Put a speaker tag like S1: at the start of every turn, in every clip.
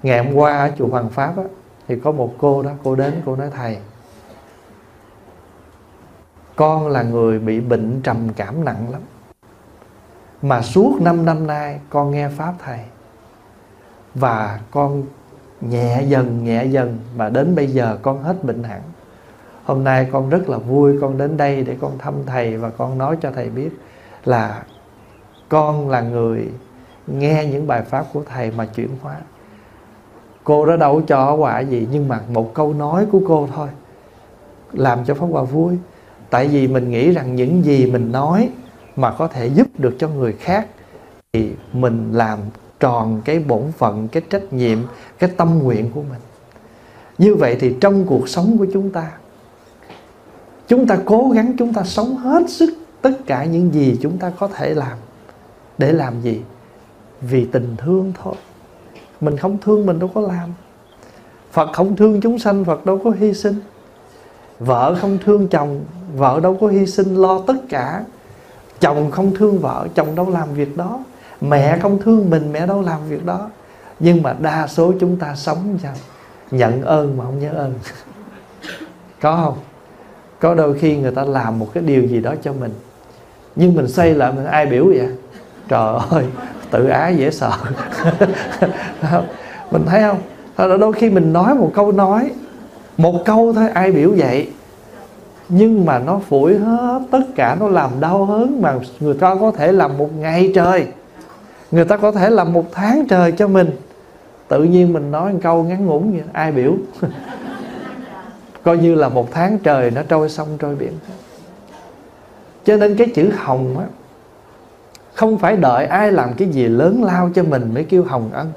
S1: Ngày hôm qua ở chùa Hoàng Pháp á, thì có một cô đó, cô đến cô nói: thầy, con là người bị bệnh trầm cảm nặng lắm, mà suốt 5 năm nay con nghe Pháp thầy, và con nhẹ dần mà đến bây giờ con hết bệnh hẳn. Hôm nay con rất là vui, con đến đây để con thăm thầy, và con nói cho thầy biết là con là người nghe những bài Pháp của thầy mà chuyển hóa. Cô đó đâu có cho quả gì, nhưng mà một câu nói của cô thôi làm cho Pháp Hòa vui. Tại vì mình nghĩ rằng những gì mình nói mà có thể giúp được cho người khác thì mình làm tròn cái bổn phận, cái trách nhiệm, cái tâm nguyện của mình. Như vậy thì trong cuộc sống của chúng ta cố gắng, chúng ta sống hết sức tất cả những gì chúng ta có thể làm. Để làm gì? Vì tình thương thôi. Mình không thương mình đâu có làm. Phật không thương chúng sanh, Phật đâu có hy sinh. Vợ không thương chồng, vợ đâu có hy sinh lo tất cả. Chồng không thương vợ, chồng đâu làm việc đó. Mẹ không thương mình, mẹ đâu làm việc đó. Nhưng mà đa số chúng ta sống sao? Nhận ơn mà không nhớ ơn. Có không? Có đôi khi người ta làm một cái điều gì đó cho mình, nhưng mình xoay lại mình ai biểu vậy? Trời ơi, tự ái dễ sợ. Mình thấy không? Đôi khi mình nói một câu thôi, ai biểu vậy, nhưng mà nó phủi hết tất cả, nó làm đau hớn. Mà người ta có thể làm một ngày trời, người ta có thể làm một tháng trời cho mình. Tự nhiên mình nói một câu ngắn ngủn vậy, ai biểu? Coi như là một tháng trời nó trôi sông trôi biển. Cho nên cái chữ hồng á, không phải đợi ai làm cái gì lớn lao cho mình mới kêu hồng ân.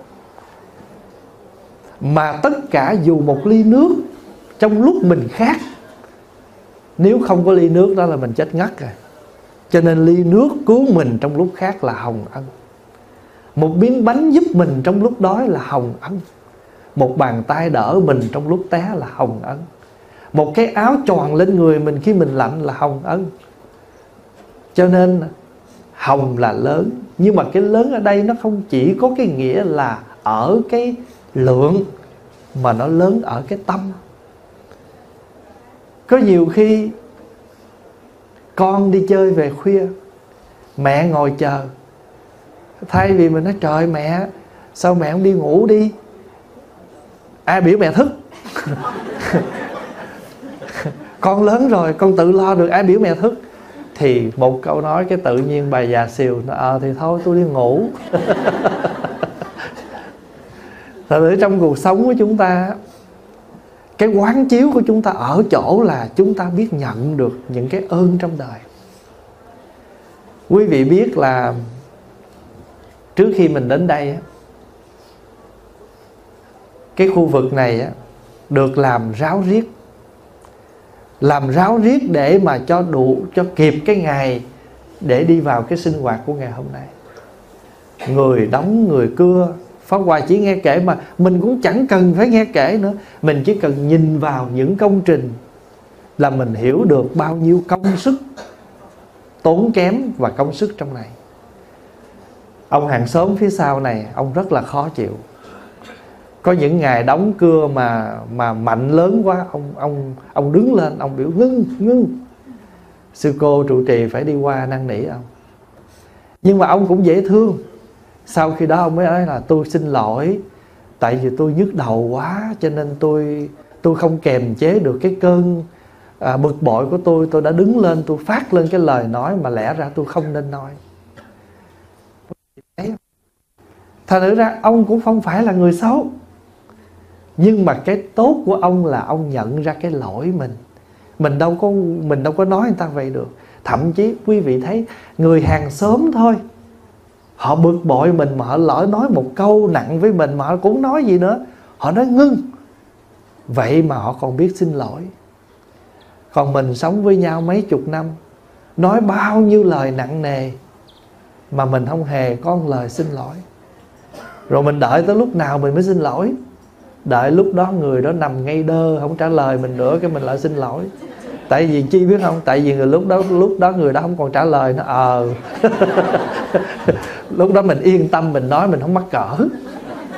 S1: Mà tất cả dù một ly nước trong lúc mình khát, nếu không có ly nước đó là mình chết ngắt rồi. Cho nên ly nước cứu mình trong lúc khát là hồng ân. Một miếng bánh giúp mình trong lúc đói là hồng ân. Một bàn tay đỡ mình trong lúc té là hồng ân. Một cái áo choàng lên người mình khi mình lạnh là hồng ân. Cho nên hồng là lớn. Nhưng mà cái lớn ở đây nó không chỉ có cái nghĩa là ở cái lượng, mà nó lớn ở cái tâm. Có nhiều khi con đi chơi về khuya, mẹ ngồi chờ. Thay vì mình nói trời mẹ, sao mẹ không đi ngủ đi, ai biểu mẹ thức. Con lớn rồi, con tự lo được, ai biểu mẹ thức. Thì một câu nói cái tự nhiên bà già xìu, thì thôi tôi đi ngủ. Thật ra trong cuộc sống của chúng ta, cái quán chiếu của chúng ta ở chỗ là chúng ta biết nhận được những cái ơn trong đời. Quý vị biết là trước khi mình đến đây, cái khu vực này được làm ráo riết. Làm ráo riết để mà cho kịp cái ngày để đi vào cái sinh hoạt của ngày hôm nay. Người đóng, người cưa. Pháp Hòa chỉ nghe kể mà mình cũng chẳng cần phải nghe kể nữa. Mình chỉ cần nhìn vào những công trình là mình hiểu được bao nhiêu công sức, tốn kém và công sức trong này. Ông hàng xóm phía sau này, ông rất là khó chịu. Có những ngày đóng cưa mà mạnh lớn quá, ông đứng lên, ông biểu ngưng. Sư cô trụ trì phải đi qua năn nỉ ông. Nhưng mà ông cũng dễ thương. Sau khi đó ông mới nói là tôi xin lỗi, tại vì tôi nhức đầu quá, cho nên tôi không kềm chế được cái cơn bực bội của tôi đã đứng lên, tôi phát lên cái lời nói mà lẽ ra tôi không nên nói. Thật sự ra ông cũng không phải là người xấu, nhưng mà cái tốt của ông là ông nhận ra cái lỗi mình. Mình đâu có nói người ta vậy được. Thậm chí quý vị thấy người hàng xóm thôi, họ bực bội mình mà họ lỡ nói một câu nặng với mình mà họ cũng nói gì nữa, họ nói ngưng. Vậy mà họ còn biết xin lỗi. Còn mình sống với nhau mấy chục năm, nói bao nhiêu lời nặng nề mà mình không hề có một lời xin lỗi. Rồi mình đợi tới lúc nào mình mới xin lỗi? Đợi lúc đó người đó nằm ngay đơ, không trả lời mình nữa, cái mình lại xin lỗi. Tại vì chi biết không? Tại vì lúc đó người đó không còn trả lời nó. Lúc đó mình yên tâm, mình nói mình không mắc cỡ.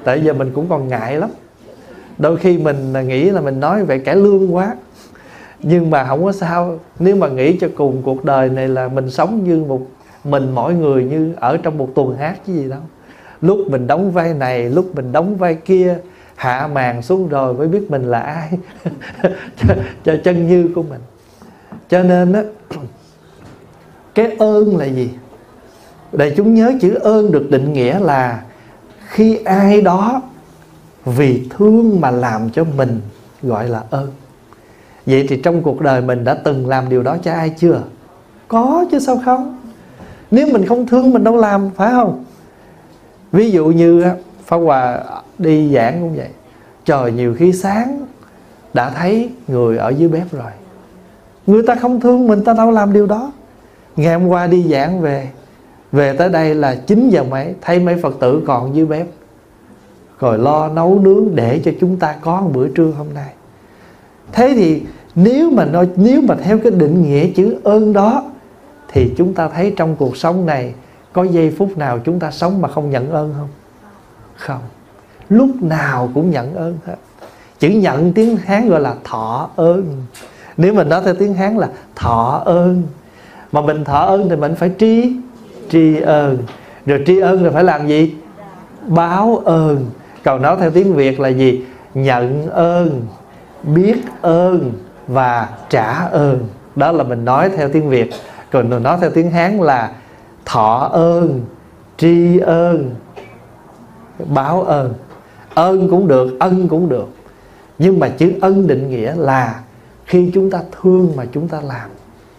S1: Tại giờ mình cũng còn ngại lắm. Đôi khi mình nghĩ là mình nói vậy cải lương quá, nhưng mà không có sao. Nếu mà nghĩ cho cùng cuộc đời này là mình sống như mình mỗi người như ở trong một tuần hát chứ gì đâu. Lúc mình đóng vai này, lúc mình đóng vai kia, hạ màn xuống rồi mới biết mình là ai. cho chân như của mình. Cho nên á, cái ơn là gì? Để chúng nhớ chữ ơn được định nghĩa là khi ai đó vì thương mà làm cho mình, gọi là ơn. Vậy thì trong cuộc đời mình đã từng làm điều đó cho ai chưa? Có chứ sao không? Nếu mình không thương mình đâu làm, phải không? Ví dụ như Pháp Hòa đi giảng cũng vậy. Trời, nhiều khi sáng đã thấy người ở dưới bếp rồi, người ta không thương mình, ta đâu làm điều đó. Ngày hôm qua đi giảng về tới đây là 9 giờ mấy, thấy mấy Phật tử còn dưới bếp, rồi lo nấu nướng để cho chúng ta có một bữa trưa hôm nay. Thế thì nếu mà theo cái định nghĩa chữ ơn đó, thì chúng ta thấy trong cuộc sống này có giây phút nào chúng ta sống mà không nhận ơn không? Không, lúc nào cũng nhận ơn hết. Chữ nhận tiếng Hán gọi là thọ ơn. Nếu mình nói theo tiếng Hán là thọ ơn. Mà mình thọ ơn thì mình phải tri ơn. Rồi tri ơn rồi phải làm gì? Báo ơn. Còn nói theo tiếng Việt là gì? Nhận ơn, biết ơn và trả ơn. Đó là mình nói theo tiếng Việt. Còn mình nói theo tiếng Hán là thọ ơn, tri ơn, báo ơn. Ơn cũng được, ân cũng được. Nhưng mà chữ ân định nghĩa là khi chúng ta thương mà chúng ta làm.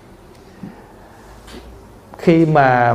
S1: Khi mà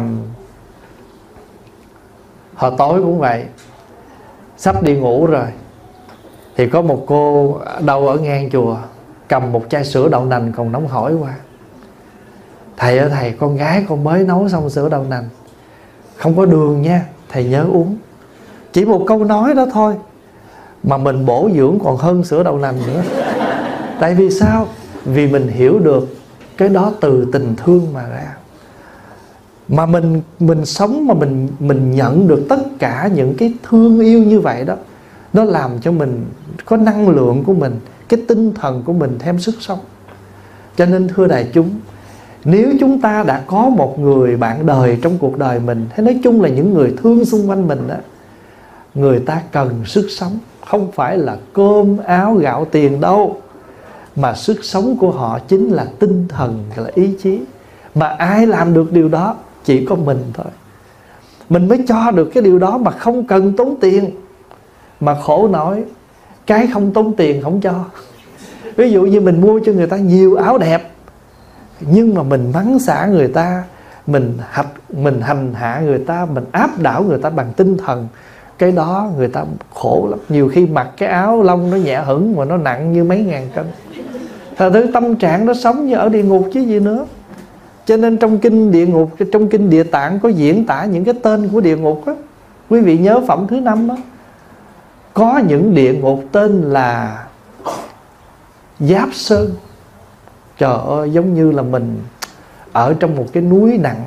S1: hồi tối cũng vậy, sắp đi ngủ rồi, thì có một cô đâu ở ngang chùa cầm một chai sữa đậu nành còn nóng hổi qua. Thầy ơi thầy, con gái con mới nấu xong sữa đậu nành, không có đường nha, thầy nhớ uống. Chỉ một câu nói đó thôi mà mình bổ dưỡng còn hơn sữa đậu nành nữa. Tại vì sao? Vì mình hiểu được cái đó từ tình thương mà ra. Mà mình sống mà mình nhận được tất cả những cái thương yêu như vậy đó, nó làm cho mình có năng lượng của mình, cái tinh thần của mình thêm sức sống. Cho nên thưa đại chúng, nếu chúng ta đã có một người bạn đời trong cuộc đời mình, hay nói chung là những người thương xung quanh mình đó, người ta cần sức sống. Không phải là cơm áo gạo tiền đâu, mà sức sống của họ chính là tinh thần, là ý chí. Mà ai làm được điều đó? Chỉ có mình thôi. Mình mới cho được cái điều đó mà không cần tốn tiền. Mà khổ nổi, cái không tốn tiền không cho. Ví dụ như mình mua cho người ta nhiều áo đẹp, nhưng mà mình mắng xả người ta, mình hành hạ người ta, mình áp đảo người ta bằng tinh thần, cái đó người ta khổ lắm. Nhiều khi mặc cái áo lông nó nhẹ hửng mà nó nặng như mấy ngàn cân. Thật thứ tâm trạng nó sống như ở địa ngục chứ gì nữa. Cho nên trong kinh địa ngục, trong kinh Địa Tạng có diễn tả những cái tên của địa ngục đó. Quý vị nhớ phẩm thứ 5 đó, có những địa ngục tên là Giáp Sơn. Trời ơi, giống như là mình ở trong một cái núi nặng.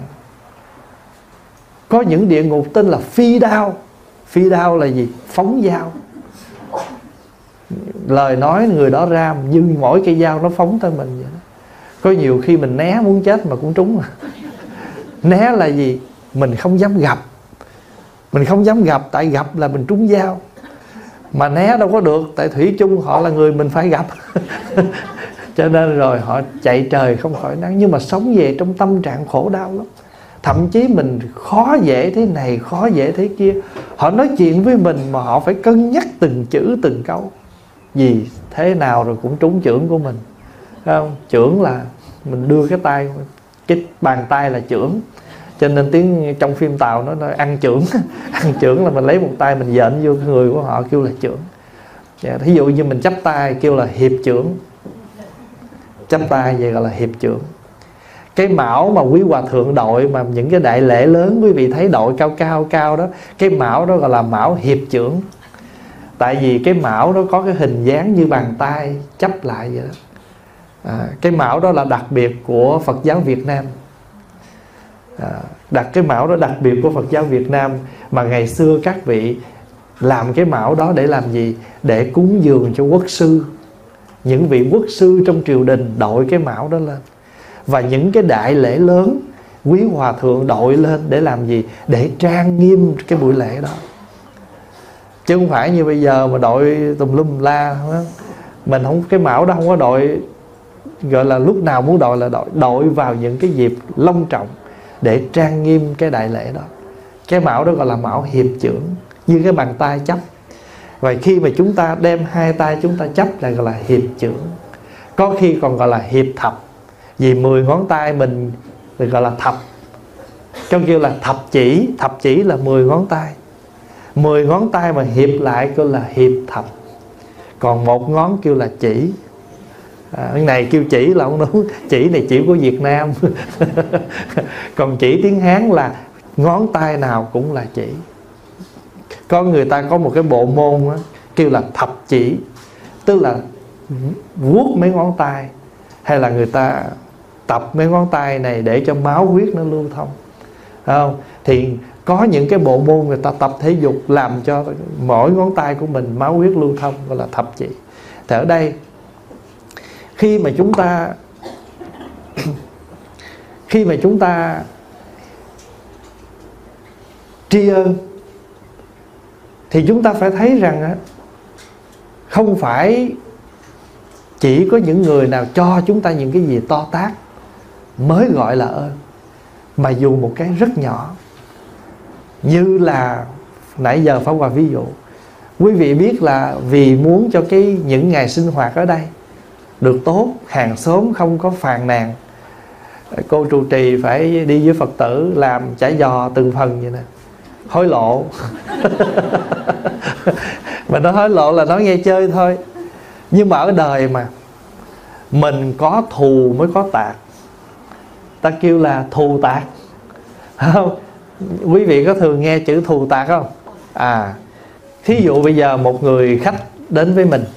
S1: Có những địa ngục tên là Phi Đao. Phi Đao là gì? Phóng dao. Lời nói người đó ra như mỗi cây dao nó phóng tới mình vậy đó. Có nhiều khi mình né muốn chết mà cũng trúng. Né là gì? Mình không dám gặp. Mình không dám gặp, tại gặp là mình trúng dao. Mà né đâu có được, tại thủy chung họ là người mình phải gặp. Cho nên rồi họ chạy trời không khỏi nắng. Nhưng mà sống về trong tâm trạng khổ đau lắm. Thậm chí mình khó dễ thế này, khó dễ thế kia. Họ nói chuyện với mình mà họ phải cân nhắc từng chữ từng câu. Vì thế nào rồi cũng trúng chưởng của mình, thấy không? Chưởng là mình đưa cái tay, cái bàn tay là chưởng. Cho nên tiếng trong phim Tàu nó nói ăn chưởng. Ăn chưởng là mình lấy một tay mình dện vô người của họ, kêu là chưởng. Thí dụ như mình chắp tay kêu là hiệp chưởng. Chắp tay vậy gọi là hiệp chưởng. Cái mão mà quý hòa thượng đội, mà những cái đại lễ lớn quý vị thấy đội cao đó, cái mão đó gọi là mão hiệp chưởng. Tại vì cái mão đó có cái hình dáng như bàn tay chắp lại vậy đó. Cái mão đó là đặc biệt của Phật giáo Việt Nam. Cái mão đó đặc biệt của Phật giáo Việt Nam. Mà ngày xưa các vị Làm cái mão đó để làm gì? Để cúng dường cho quốc sư. Những vị quốc sư trong triều đình đội cái mão đó lên. Và những cái đại lễ lớn, quý hòa thượng đội lên để làm gì? Để trang nghiêm cái buổi lễ đó. Chứ không phải như bây giờ mà đội tùm lum la. Mình không, cái mão đó không có đội, gọi là lúc nào muốn đội là đội vào những cái dịp long trọng để trang nghiêm cái đại lễ đó. Cái mão đó gọi là mão hiệp chưởng, như cái bàn tay chấp. Và khi mà chúng ta đem hai tay chúng ta chấp là gọi là hiệp chưởng. Có khi còn gọi là hiệp thập, vì 10 ngón tay mình gọi là thập. Trong kêu là thập chỉ. Thập chỉ là 10 ngón tay. 10 ngón tay mà hiệp lại kêu là hiệp thập. Còn một ngón kêu là chỉ. Cái này kêu chỉ là không đúng. Chỉ này chỉ của Việt Nam. Còn chỉ tiếng Hán là ngón tay nào cũng là chỉ. Có người ta có một cái bộ môn đó, kêu là thập chỉ, tức là vuốt mấy ngón tay, hay là người ta tập mấy ngón tay này để cho máu huyết nó lưu thông, không? Thì có những cái bộ môn người ta tập thể dục làm cho mỗi ngón tay của mình máu huyết lưu thông, gọi là thập chỉ. Thì ở đây khi mà chúng ta tri ân thì chúng ta phải thấy rằng không phải chỉ có những người nào cho chúng ta những cái gì to tát mới gọi là ơn, mà dù một cái rất nhỏ, như là nãy giờ Pháp Hòa ví dụ. Quý vị biết là vì muốn cho những ngày sinh hoạt ở đây được tốt, hàng xóm không có phàn nàn, cô trụ trì phải đi với Phật tử làm chả giò từng phần vậy nè, hối lộ. Mà nó hối lộ là nó nghe chơi thôi. Nhưng mà ở đời mà mình có thù mới có tạc. Ta kêu là thù tạc, không? Quý vị có thường nghe chữ thù tạc không? Thí dụ bây giờ một người khách đến với mình,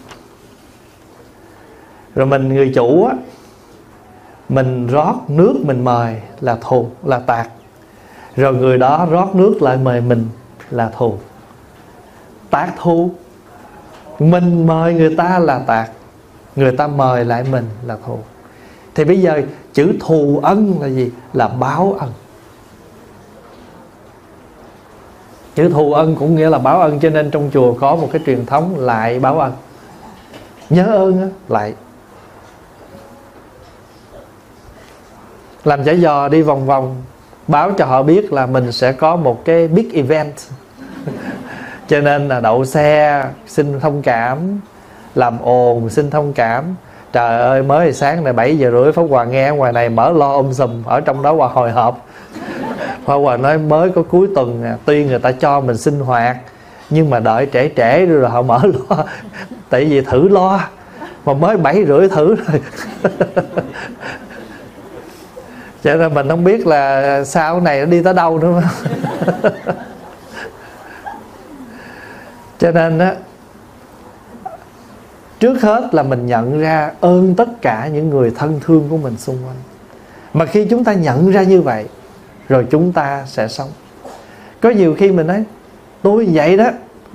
S1: rồi mình người chủ á, mình rót nước mình mời là thù, là tạc. Rồi người đó rót nước lại mời mình là thù. Tạc thù. Mình mời người ta là tạc, người ta mời lại mình là thù. Thì bây giờ chữ thù ân là gì? Là báo ân. Chữ thù ân cũng nghĩa là báo ân. Cho nên trong chùa có một cái truyền thống lại báo ân. Nhớ ơn á, lại. Làm chả giò đi vòng vòng, báo cho họ biết là mình sẽ có một cái big event. Cho nên là đậu xe xin thông cảm, làm ồn xin thông cảm. Trời ơi, mới sáng này 7 giờ rưỡi Pháp Hòa nghe ở ngoài này mở lo sùm, ở trong đó Hòa hồi hộp. Pháp Hòa nói mới có cuối tuần tuy người ta cho mình sinh hoạt, nhưng mà đợi trễ rồi họ mở lo. Tại vì thử lo mà mới 7 rưỡi thử rồi. Cho nên mình không biết là sau này nó đi tới đâu nữa mà. Cho nên á, trước hết là mình nhận ra ơn tất cả những người thân thương của mình xung quanh. Mà khi chúng ta nhận ra như vậy, rồi chúng ta sẽ sống. Có nhiều khi mình nói tôi vậy đó,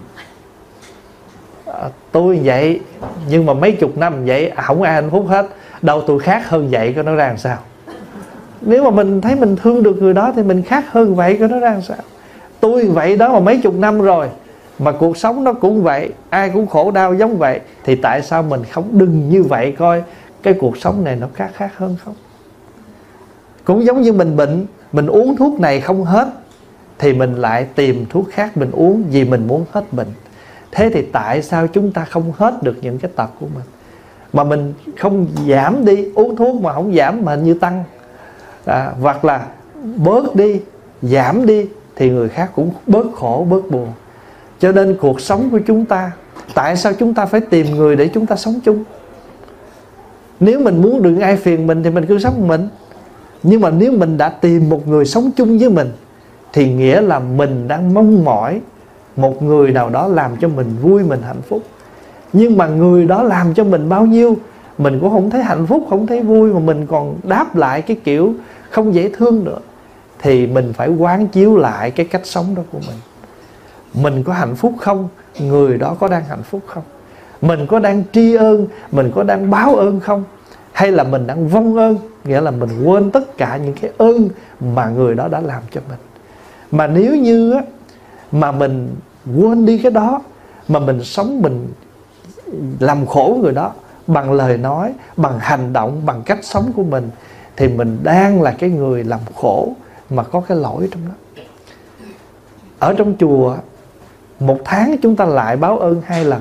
S1: tôi vậy, nhưng mà mấy chục năm vậy không ai hạnh phúc hết. Đâu tôi khác hơn vậy, có nó ra làm sao? Nếu mà mình thấy mình thương được người đó thì mình khác hơn vậy, có nó ra làm sao? Tôi vậy đó mà mấy chục năm rồi, mà cuộc sống nó cũng vậy, ai cũng khổ đau giống vậy, thì tại sao mình không đừng như vậy, coi cái cuộc sống này nó khác hơn không? Cũng giống như mình bệnh, mình uống thuốc này không hết thì mình lại tìm thuốc khác mình uống vì mình muốn hết bệnh. Thế thì tại sao chúng ta không hết được những cái tật của mình, mà mình không giảm đi, uống thuốc mà không giảm mà như tăng, hoặc là bớt đi, giảm đi thì người khác cũng bớt khổ, bớt buồn. Cho nên cuộc sống của chúng ta, tại sao chúng ta phải tìm người để chúng ta sống chung? Nếu mình muốn đừng ai phiền mình thì mình cứ sống một mình. Nhưng mà nếu mình đã tìm một người sống chung với mình thì nghĩa là mình đang mong mỏi một người nào đó làm cho mình vui, mình hạnh phúc. Nhưng mà người đó làm cho mình bao nhiêu mình cũng không thấy hạnh phúc, không thấy vui, mà mình còn đáp lại cái kiểu không dễ thương nữa. Thì mình phải quán chiếu lại cái cách sống đó của mình. mình có hạnh phúc không, người đó có đang hạnh phúc không, mình có đang tri ân, mình có đang báo ơn không, hay là mình đang vong ơn, nghĩa là mình quên tất cả những cái ơn mà người đó đã làm cho mình. Mà nếu như á, mà mình quên đi cái đó, mà mình sống, mình làm khổ người đó bằng lời nói, bằng hành động, bằng cách sống của mình, thì mình đang là cái người làm khổ mà có cái lỗi trong đó. Ở trong chùa, một tháng chúng ta lại báo ơn 2 lần.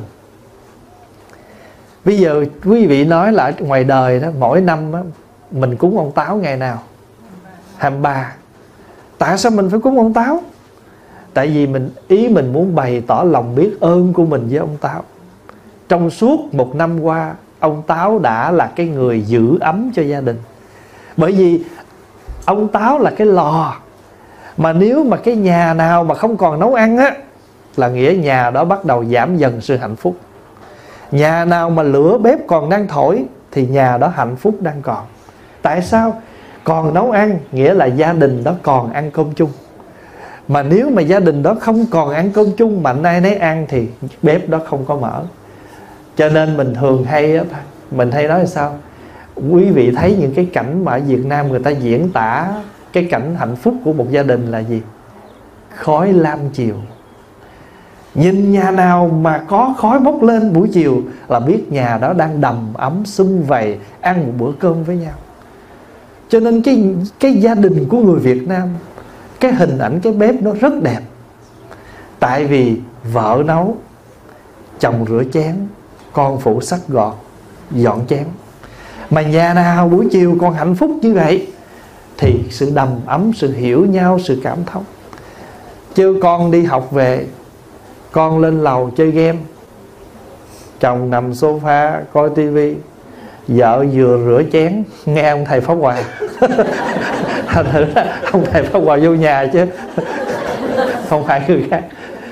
S1: Bây giờ quý vị nói là ngoài đời đó, mỗi năm đó, mình cúng ông Táo ngày nào? 23. Tại sao mình phải cúng ông Táo? Tại vì mình muốn bày tỏ lòng biết ơn của mình với ông Táo. Trong suốt 1 năm qua, ông Táo đã là cái người giữ ấm cho gia đình. Bởi vì ông Táo là cái lò, mà nếu mà cái nhà nào mà không còn nấu ăn á, là nghĩa nhà đó bắt đầu giảm dần sự hạnh phúc. Nhà nào mà lửa bếp còn đang thổi thì nhà đó hạnh phúc đang còn. Tại sao? Còn nấu ăn nghĩa là gia đình đó còn ăn cơm chung. Mà nếu mà gia đình đó không còn ăn cơm chung, mà ai nấy ăn, thì bếp đó không có mở. Cho nên mình thường mình hay nói là sao? Quý vị thấy những cái cảnh mà ở Việt Nam người ta diễn tả cái cảnh hạnh phúc của một gia đình là gì? Khói lam chiều. Nhìn nhà nào mà có khói bốc lên buổi chiều là biết nhà đó đang đầm ấm sum vầy ăn một bữa cơm với nhau. Cho nên cái gia đình của người Việt Nam, cái hình ảnh cái bếp nó rất đẹp. Tại vì vợ nấu, chồng rửa chén, con phụ xách gọt, dọn chén. Mà nhà nào buổi chiều còn hạnh phúc như vậy thì sự đầm ấm, sự hiểu nhau, sự cảm thông. Chứ con đi học về, con lên lầu chơi game, chồng nằm sofa coi tivi, vợ vừa rửa chén nghe ông thầy Pháp Hòa. Thành thử là ông thầy Pháp Hòa vô nhà chứ không phải người khác.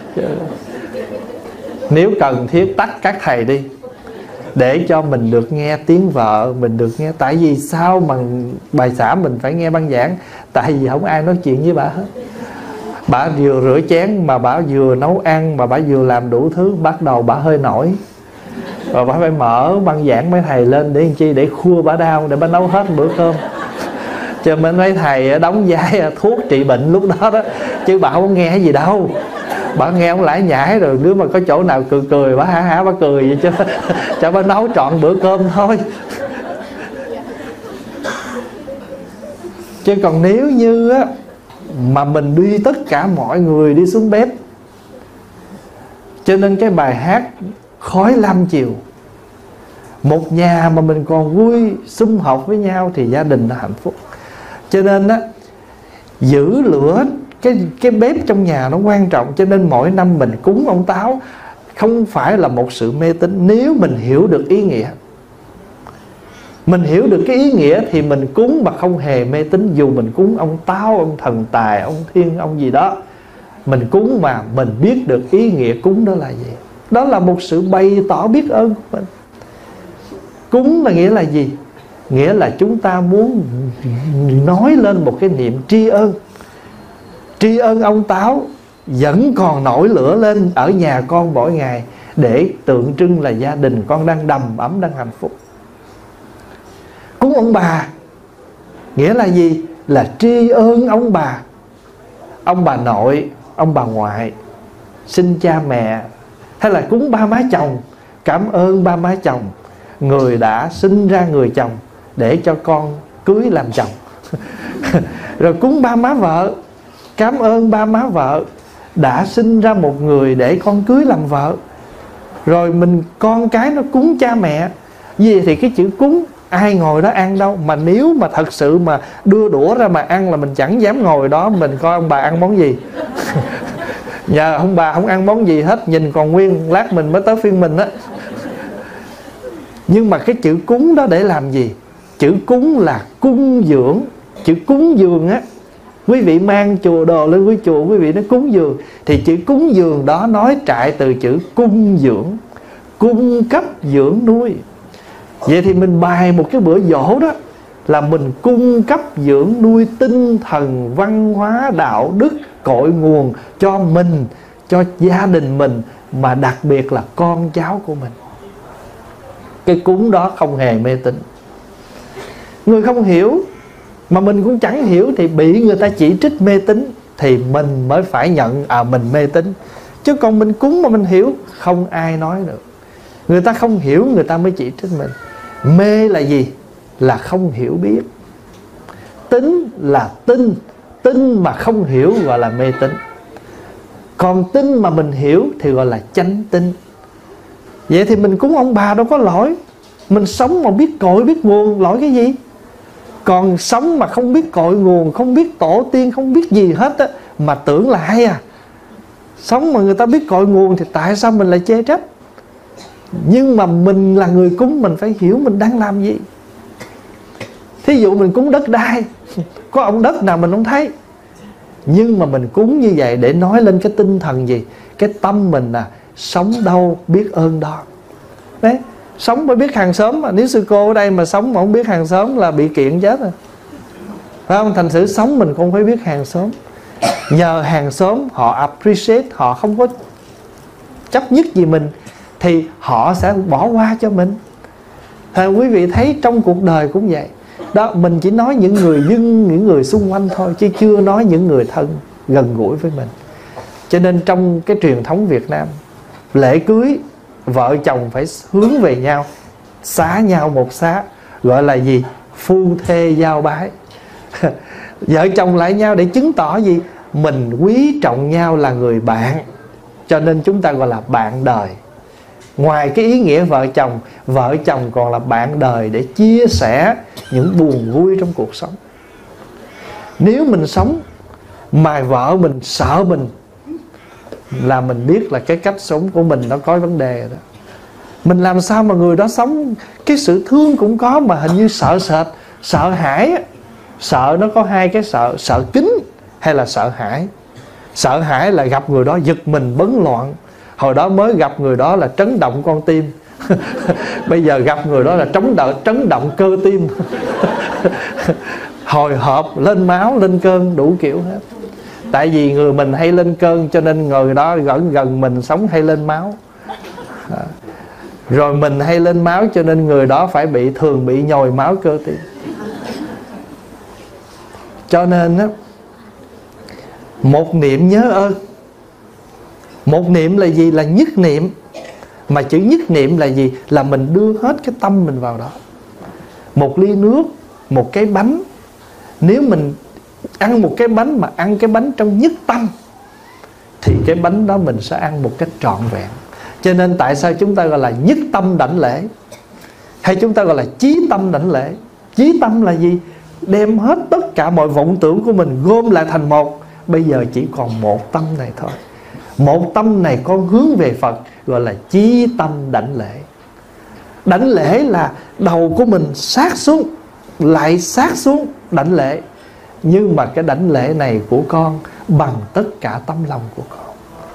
S1: Nếu cần thiết tắt các thầy đi, để cho mình được nghe tiếng vợ, mình được nghe. Tại vì sao mà bài xã mình phải nghe băng giảng? Tại vì không ai nói chuyện với bà hết. Bà vừa rửa chén, mà bà vừa nấu ăn, mà bà vừa làm đủ thứ. Bắt đầu bà hơi nổi, và bà phải mở băng giảng mấy thầy lên để làm chi? Để khua bà đau, để bà nấu hết bữa cơm. Cho nên mấy thầy đóng vai thuốc trị bệnh lúc đó đó. Chứ bà không nghe gì đâu. Bà nghe ông lải nhải rồi, nếu mà có chỗ nào cười bà hả bà cười vậy chứ. Cho bà nấu trọn bữa cơm thôi. Chứ còn nếu như á, mà mình đi tất cả mọi người đi xuống bếp. Cho nên cái bài hát Khói lam chiều, một nhà mà mình còn vui sum họp với nhau thì gia đình là hạnh phúc. Cho nên á, giữ lửa cái bếp trong nhà nó quan trọng. Cho nên mỗi năm mình cúng ông Táo không phải là một sự mê tín. Nếu mình hiểu được ý nghĩa, mình hiểu được cái ý nghĩa thì mình cúng mà không hề mê tín. Dù mình cúng ông Táo, ông thần tài, ông thiên, ông gì đó, mình cúng mà mình biết được ý nghĩa cúng đó là gì. Đó là một sự bày tỏ biết ơn của mình. Cúng là nghĩa là gì? Nghĩa là chúng ta muốn nói lên một cái niệm tri ân. Tri ân ông Táo vẫn còn nổi lửa lên ở nhà con mỗi ngày, để tượng trưng là gia đình con đang đầm ấm, đang hạnh phúc. Cúng ông bà nghĩa là gì? Là tri ân ông bà. Ông bà nội, ông bà ngoại, xin cha mẹ. Hay là cúng ba má chồng, cảm ơn ba má chồng, người đã sinh ra người chồng để cho con cưới làm chồng. Rồi cúng ba má vợ, cảm ơn ba má vợ đã sinh ra một người để con cưới làm vợ. Rồi mình con cái nó cúng cha mẹ. Vì thì cái chữ cúng ai ngồi đó ăn đâu. Mà nếu mà thật sự mà đưa đũa ra mà ăn là mình chẳng dám ngồi đó. Mình coi ông bà ăn món gì. Nhà ông bà không ăn món gì hết, nhìn còn nguyên, lát mình mới tới phiên mình á. Nhưng mà cái chữ cúng đó để làm gì? Chữ cúng là cung dưỡng. Chữ cúng dường á, quý vị mang chùa đồ lên với chùa, quý vị nói cúng dường, thì chữ cúng dường đó nói trại từ chữ cung dưỡng, cung cấp dưỡng nuôi. Vậy thì mình bày một cái bữa giỗ đó là mình cung cấp dưỡng nuôi tinh thần, văn hóa, đạo đức, cội nguồn cho mình, cho gia đình mình, mà đặc biệt là con cháu của mình. Cái cúng đó không hề mê tín. Người không hiểu, mà mình cũng chẳng hiểu, thì bị người ta chỉ trích mê tín, thì mình mới phải nhận mình mê tín. Chứ còn mình cúng mà mình hiểu, không ai nói được. Người ta không hiểu, người ta mới chỉ trích mình. Mê là gì? Là không hiểu biết. Tín là tin. Tin mà không hiểu gọi là mê tín. Còn tin mà mình hiểu thì gọi là chánh tín. Vậy thì mình cúng ông bà đâu có lỗi. Mình sống mà biết cội biết nguồn, lỗi cái gì? Còn sống mà không biết cội nguồn, không biết tổ tiên, không biết gì hết á, mà tưởng là hay à. Sống mà người ta biết cội nguồn thì tại sao mình lại chê trách? Nhưng mà mình là người cúng, mình phải hiểu mình đang làm gì. Thí dụ mình cúng đất đai, có ông đất nào mình không thấy, nhưng mà mình cúng như vậy để nói lên cái tinh thần gì? Cái tâm mình là sống đâu biết ơn đó. Đấy, sống phải biết hàng xóm mà. Nếu sư cô ở đây mà sống mà không biết hàng xóm là bị kiện chết rồi, phải không? Thành sự sống mình cũng phải biết hàng xóm. Nhờ hàng xóm họ appreciate, họ không có chấp nhất gì mình, thì họ sẽ bỏ qua cho mình. Quý vị thấy trong cuộc đời cũng vậy đó. Mình chỉ nói những người dân, những người xung quanh thôi, chứ chưa nói những người thân gần gũi với mình. Cho nên trong cái truyền thống Việt Nam, lễ cưới vợ chồng phải hướng về nhau, xá nhau một xá, gọi là gì? Phu thê giao bái. Vợ chồng lại nhau để chứng tỏ gì? Mình quý trọng nhau là người bạn, cho nên chúng ta gọi là bạn đời. Ngoài cái ý nghĩa vợ chồng còn là bạn đời để chia sẻ những buồn vui trong cuộc sống. Nếu mình sống mà vợ mình sợ mình, là mình biết là cái cách sống của mình nó có vấn đề rồi đó. Mình làm sao mà người đó sống, cái sự thương cũng có, mà hình như sợ sệt, sợ hãi. Sợ nó có hai cái sợ: sợ kính hay là sợ hãi. Sợ hãi là gặp người đó giật mình bấn loạn. Hồi đó mới gặp người đó là trấn động con tim. Bây giờ gặp người đó là trấn động cơ tim. Hồi hộp, lên máu, lên cơn, đủ kiểu hết. Tại vì người mình hay lên cơn, cho nên người đó gần mình sống hay lên máu. Rồi mình hay lên máu, cho nên người đó thường bị nhồi máu cơ tim. Cho nên á, một niệm nhớ ơn. Một niệm là gì? Là nhất niệm. Mà chữ nhất niệm là gì? Là mình đưa hết cái tâm mình vào đó. Một ly nước, một cái bánh, nếu mình ăn một cái bánh mà ăn cái bánh trong nhất tâm, thì cái bánh đó mình sẽ ăn một cách trọn vẹn. Cho nên tại sao chúng ta gọi là nhất tâm đảnh lễ, hay chúng ta gọi là chí tâm đảnh lễ? Chí tâm là gì? Đem hết tất cả mọi vọng tưởng của mình gom lại thành một. Bây giờ chỉ còn một tâm này thôi. Một tâm này con hướng về Phật, gọi là chí tâm đảnh lễ. Đảnh lễ là đầu của mình sát xuống, lại sát xuống đảnh lễ. Nhưng mà cái đảnh lễ này của con bằng tất cả tấm lòng của con.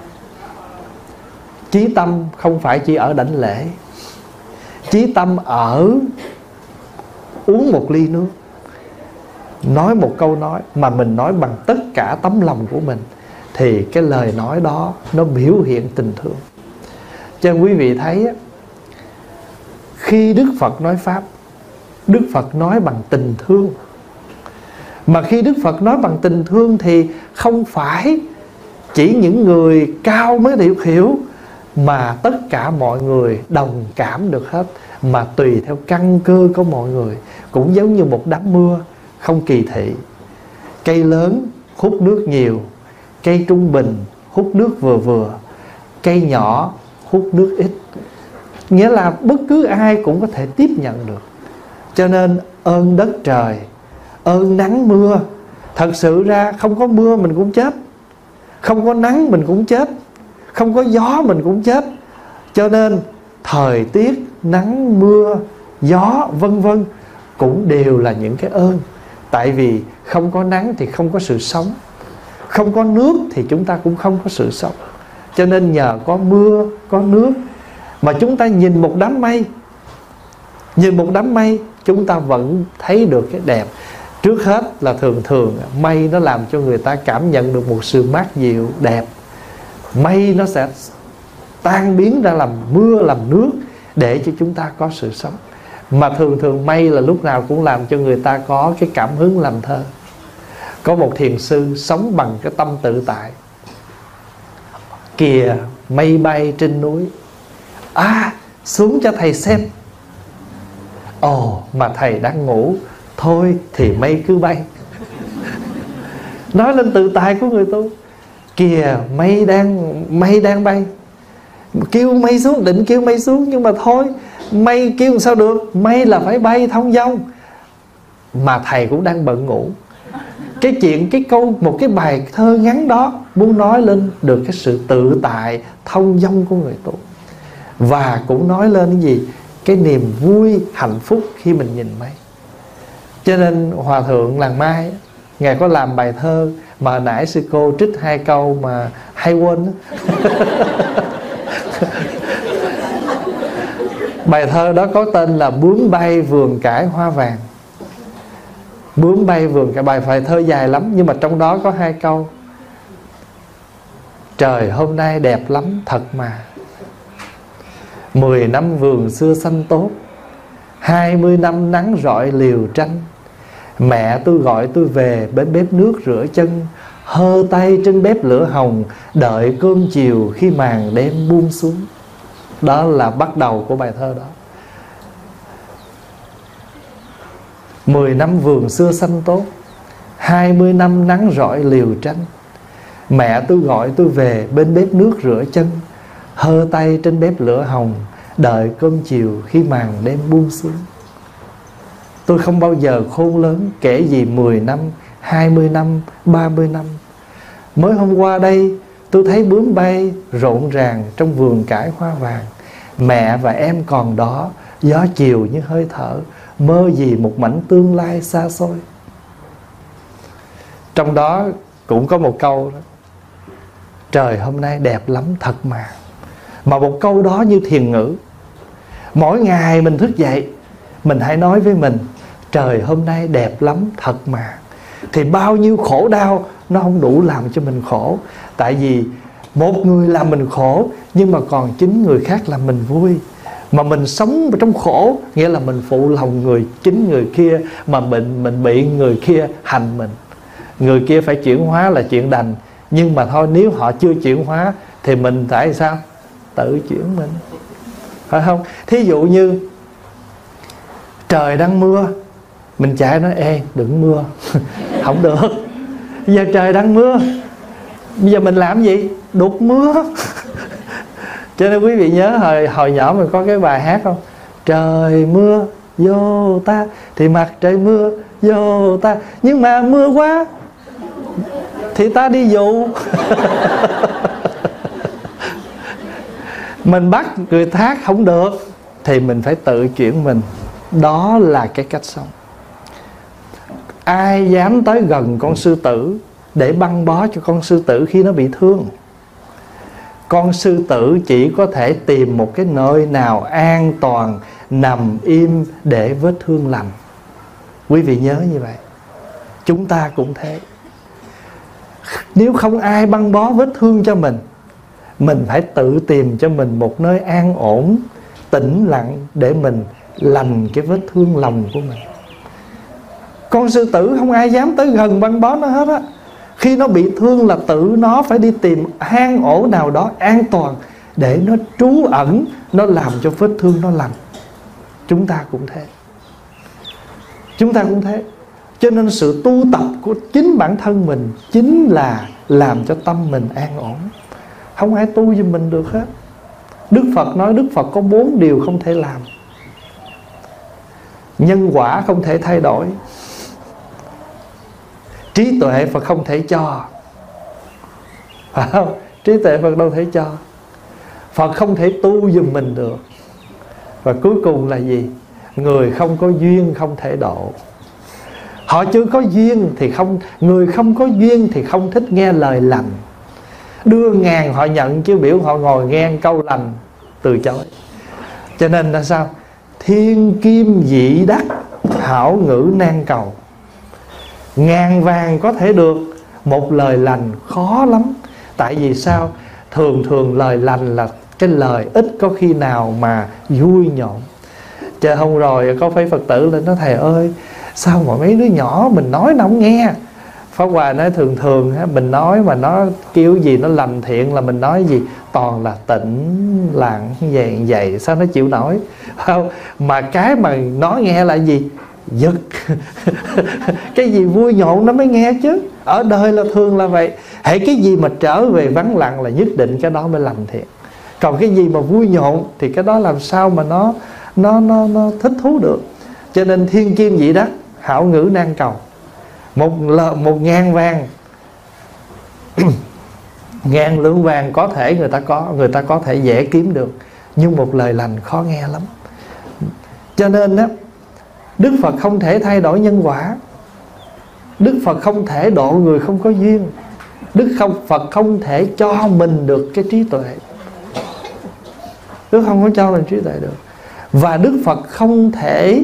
S1: Chí tâm không phải chỉ ở đảnh lễ. Chí tâm ở uống một ly nước, nói một câu nói mà mình nói bằng tất cả tấm lòng của mình, thì cái lời nói đó nó biểu hiện tình thương. Cho nên quý vị thấy, khi Đức Phật nói Pháp, Đức Phật nói bằng tình thương. Mà khi Đức Phật nói bằng tình thương thì không phải chỉ những người cao mới được hiểu, mà tất cả mọi người đồng cảm được hết. Mà tùy theo căn cơ của mọi người. Cũng giống như một đám mưa không kỳ thị. Cây lớn hút nước nhiều, cây trung bình hút nước vừa vừa, cây nhỏ hút nước ít. Nghĩa là bất cứ ai cũng có thể tiếp nhận được. Cho nên ơn đất trời, ơn nắng mưa. Thật sự ra không có mưa mình cũng chết, không có nắng mình cũng chết, không có gió mình cũng chết. Cho nên thời tiết, nắng, mưa, gió vân vân cũng đều là những cái ơn. Tại vì không có nắng thì không có sự sống, không có nước thì chúng ta cũng không có sự sống. Cho nên nhờ có mưa, có nước mà chúng ta nhìn một đám mây, nhìn một đám mây chúng ta vẫn thấy được cái đẹp. Trước hết là thường mây nó làm cho người ta cảm nhận được một sự mát dịu đẹp. Mây nó sẽ tan biến ra làm mưa, làm nước, để cho chúng ta có sự sống. Mà thường thường mây là lúc nào cũng làm cho người ta có cái cảm hứng làm thơ. Có một thiền sư sống bằng cái tâm tự tại. Kìa mây bay trên núi, xuống cho thầy xem. Ồ, mà thầy đang ngủ, thôi thì mây cứ bay. Nói lên tự tại của người tu. Kìa mây đang bay, kêu mây xuống, định kêu mây xuống, nhưng mà thôi, mây kêu làm sao được, mây là phải bay thông dong. Mà thầy cũng đang bận ngủ. Cái câu, một cái bài thơ ngắn đó muốn nói lên được cái sự tự tại thông dong của người tu. Và cũng nói lên cái gì? Cái niềm vui, hạnh phúc khi mình nhìn mây. Cho nên Hòa Thượng Làng Mai, Ngài có làm bài thơ mà nãy sư cô trích 2 câu mà hay quên đó. Bài thơ đó có tên là Bướm bay vườn cải hoa vàng. Bướm bay vườn cải, bài thơ dài lắm, nhưng mà trong đó có 2 câu. Trời hôm nay đẹp lắm thật mà, 10 năm vườn xưa xanh tốt, 20 năm nắng rọi liều tranh. Mẹ tôi gọi tôi về bên bếp nước rửa chân, hơ tay trên bếp lửa hồng, đợi cơm chiều khi màn đêm buông xuống. Đó là bắt đầu của bài thơ đó. 10 năm vườn xưa xanh tốt, 20 năm nắng rọi liều tranh. Mẹ tôi gọi tôi về bên bếp nước rửa chân, hơ tay trên bếp lửa hồng, đợi cơm chiều khi màn đêm buông xuống. Tôi không bao giờ khôn lớn kể gì 10 năm, 20 năm, 30 năm. Mới hôm qua đây tôi thấy bướm bay rộn ràng trong vườn cải hoa vàng. Mẹ và em còn đó, gió chiều như hơi thở, mơ gì một mảnh tương lai xa xôi. Trong đó cũng có một câu đó: trời hôm nay đẹp lắm thật mà. Mà một câu đó như thiền ngữ. Mỗi ngày mình thức dậy, mình hãy nói với mình: trời hôm nay đẹp lắm thật mà. Thì bao nhiêu khổ đau nó không đủ làm cho mình khổ. Tại vì một người làm mình khổ, nhưng mà còn 9 người khác làm mình vui. Mà mình sống trong khổ, nghĩa là mình phụ lòng 9 người kia, mà mình bị người kia hành mình. Người kia phải chuyển hóa là chuyện đành, nhưng mà thôi, nếu họ chưa chuyển hóa thì mình phải sao? Tự chuyển mình, phải không? Thí dụ như trời đang mưa, mình chạy nói: ê đừng mưa. Không được. Bây giờ trời đang mưa, bây giờ mình làm gì? Đục mưa. Cho nên quý vị nhớ hồi nhỏ mình có cái bài hát không? Trời mưa vô ta, thì mặt trời mưa vô ta, nhưng mà mưa quá thì ta đi dụ. Mình bắt người thác không được thì mình phải tự chuyển mình. Đó là cái cách sống. Ai dám tới gần con sư tử để băng bó cho con sư tử khi nó bị thương? Con sư tử chỉ có thể tìm một cái nơi nào an toàn, nằm im để vết thương lành. Quý vị nhớ như vậy. Chúng ta cũng thế. Nếu không ai băng bó vết thương cho mình phải tự tìm cho mình một nơi an ổn, tĩnh lặng để mình lành cái vết thương lòng của mình. Con sư tử không ai dám tới gần băng bó nó hết á. Khi nó bị thương là tự nó phải đi tìm hang ổ nào đó an toàn để nó trú ẩn, nó làm cho vết thương nó lành. Chúng ta cũng thế. Chúng ta cũng thế. Cho nên sự tu tập của chính bản thân mình chính là làm cho tâm mình an ổn. Không ai tu giùm mình được hết. Đức Phật nói Đức Phật có 4 điều không thể làm. Nhân quả không thể thay đổi, trí tuệ Phật không thể cho, phải không? Trí tuệ Phật đâu thể cho. Phật không thể tu giùm mình được. Và cuối cùng là gì? Người không có duyên không thể độ. Họ chưa có duyên thì không. Người không có duyên thì không thích nghe lời lành. Đưa ngàn họ nhận, chứ biểu họ ngồi nghe câu lành từ chối. Cho nên là sao? Thiên kim dị đắc, hảo ngữ nan cầu. Ngàn vàng có thể được, một lời lành khó lắm. Tại vì sao? thường thường lời lành là cái lời ít có khi nào mà vui nhộn. Chứ hôm rồi có phải Phật tử lên nói: thầy ơi, sao mà mấy đứa nhỏ mình nói nó không nghe. Pháp Hòa nói thường thường mình nói mà nó kêu gì nó lành thiện là mình nói gì toàn là tĩnh lặng vậy, sao nó chịu nổi không? Mà cái mà nó nghe là gì? Giật. Cái gì vui nhộn nó mới nghe chứ. Ở đời là thường là vậy. Hễ cái gì mà trở về vắng lặng là nhất định cái đó mới lành thiện. Còn cái gì mà vui nhộn thì cái đó làm sao mà nó thích thú được. Cho nên thiên kim dị đắc, hảo ngữ nan cầu. 1.000 vàng 1.000 lượng vàng có thể người ta có thể dễ kiếm được, nhưng một lời lành khó nghe lắm. Cho nên á, Đức Phật không thể thay đổi nhân quả. Đức Phật không thể độ người không có duyên. Phật không thể cho mình được cái trí tuệ. Đức không có cho mình trí tuệ được. Và Đức Phật không thể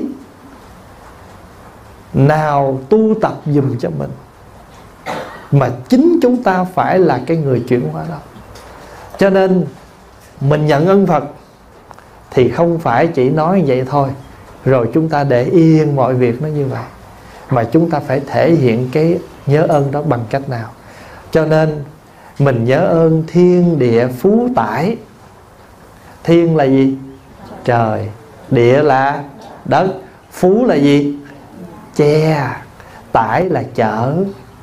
S1: nào tu tập dùm cho mình, mà chính chúng ta phải là cái người chuyển hóa đó. Cho nên mình nhận ơn Phật thì không phải chỉ nói vậy thôi rồi chúng ta để yên mọi việc nó như vậy, mà chúng ta phải thể hiện cái nhớ ơn đó bằng cách nào. Cho nên mình nhớ ơn thiên địa phú tải. Thiên là gì? Trời. Địa là đất. Phú là gì? Che. Tải là chở.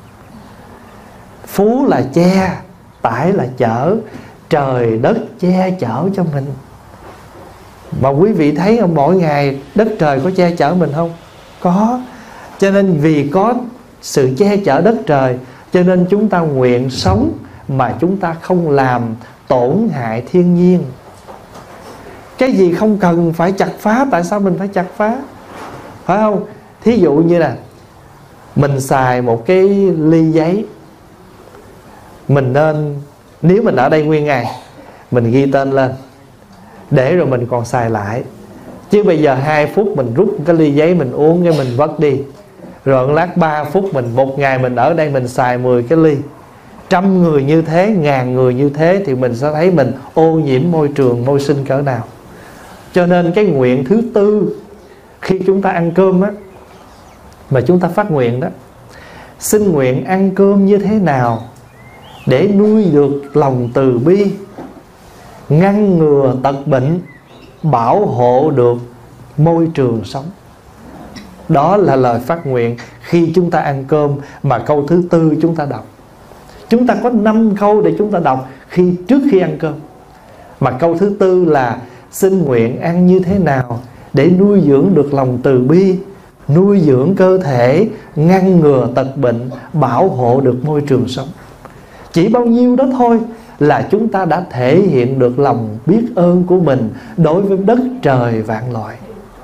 S1: Phú là che, tải là chở. Trời đất che chở cho mình. Mà quý vị thấy không, mỗi ngày đất trời có che chở mình không? Có. Cho nên vì có sự che chở đất trời, cho nên chúng ta nguyện sống mà chúng ta không làm tổn hại thiên nhiên. Cái gì không cần phải chặt phá, tại sao mình phải chặt phá? Phải không? Thí dụ như là mình xài một cái ly giấy, mình nên, nếu mình ở đây nguyên ngày, mình ghi tên lên để rồi mình còn xài lại. Chứ bây giờ 2 phút mình rút cái ly giấy mình uống cái mình vất đi, rồi lát 3 phút một ngày mình ở đây mình xài 10 cái ly. 100 người như thế, 1000 người như thế thì mình sẽ thấy mình ô nhiễm môi trường, môi sinh cỡ nào. Cho nên cái nguyện thứ tư khi chúng ta ăn cơm á, mà chúng ta phát nguyện đó, xin nguyện ăn cơm như thế nào để nuôi được lòng từ bi, ngăn ngừa tật bệnh, bảo hộ được môi trường sống. Đó là lời phát nguyện khi chúng ta ăn cơm, mà câu thứ tư chúng ta đọc. Chúng ta có 5 câu để chúng ta đọc trước khi ăn cơm. Mà câu thứ tư là xin nguyện ăn như thế nào để nuôi dưỡng được lòng từ bi, nuôi dưỡng cơ thể, ngăn ngừa tật bệnh, bảo hộ được môi trường sống. Chỉ bao nhiêu đó thôi là chúng ta đã thể hiện được lòng biết ơn của mình đối với đất trời vạn loại.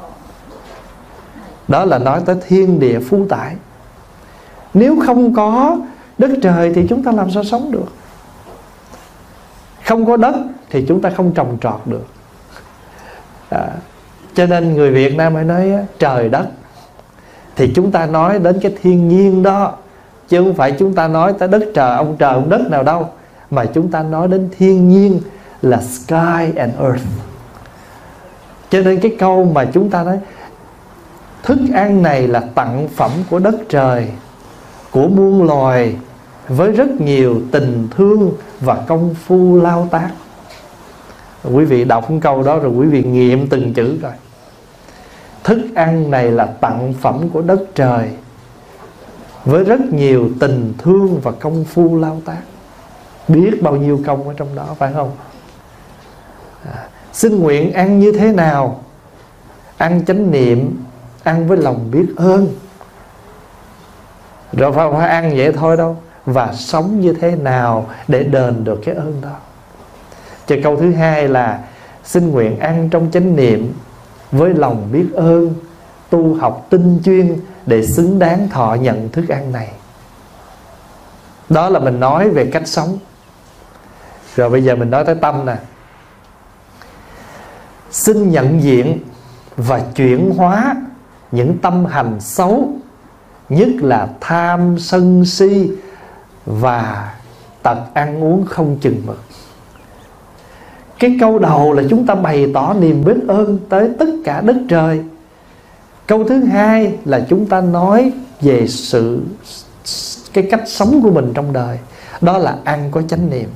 S1: Đó là nói tới thiên địa phú tải. Nếu không có đất trời thì chúng ta làm sao sống được? Không có đất thì chúng ta không trồng trọt được. Cho nên người Việt Nam hay nói trời đất, thì chúng ta nói đến cái thiên nhiên đó, chứ không phải chúng ta nói tới đất trời, ông trời ông đất nào đâu, mà chúng ta nói đến thiên nhiên là sky and earth. Cho nên cái câu mà chúng ta nói thức ăn này là tặng phẩm của đất trời, của muôn loài, với rất nhiều tình thương và công phu lao tác. Quý vị đọc cái câu đó rồi quý vị nghiệm từng chữ rồi. Thức ăn này là tặng phẩm của đất trời, với rất nhiều tình thương và công phu lao tác. Biết bao nhiêu công ở trong đó, phải không? Xin nguyện ăn như thế nào? Ăn chánh niệm, ăn với lòng biết ơn. Rồi phải ăn vậy thôi đâu. Và sống như thế nào để đền được cái ơn đó. Cho câu thứ hai là xin nguyện ăn trong chánh niệm, với lòng biết ơn, tu học tinh chuyên để xứng đáng thọ nhận thức ăn này. Đó là mình nói về cách sống. Rồi bây giờ mình nói tới tâm nè. Xin nhận diện và chuyển hóa những tâm hành xấu, nhất là tham sân si và tật ăn uống không chừng mực. Cái câu đầu là chúng ta bày tỏ niềm biết ơn tới tất cả đất trời. Câu thứ hai là chúng ta nói về cái cách sống của mình trong đời, đó là ăn có chánh niệm.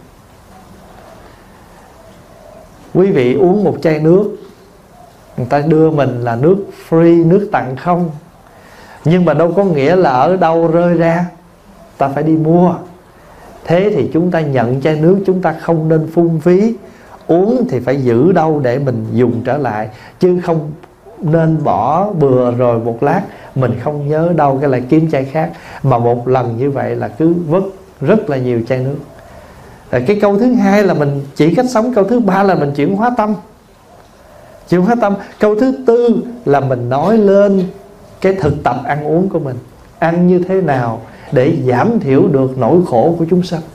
S1: Quý vị uống một chai nước, người ta đưa mình là nước free, nước tặng không, nhưng mà đâu có nghĩa là ở đâu rơi ra, ta phải đi mua. Thế thì chúng ta nhận chai nước, chúng ta không nên phung phí. Uống thì phải giữ đâu để mình dùng trở lại, chứ không nên bỏ bừa rồi một lát mình không nhớ đâu cái lại kiếm chai khác. Mà một lần như vậy là cứ vứt rất là nhiều chai nước. Cái câu thứ hai là mình chỉ cách sống. Câu thứ ba là mình chuyển hóa tâm. Chuyển hóa tâm. Câu thứ tư là mình nói lên cái thực tập ăn uống của mình, ăn như thế nào để giảm thiểu được nỗi khổ của chúng sanh.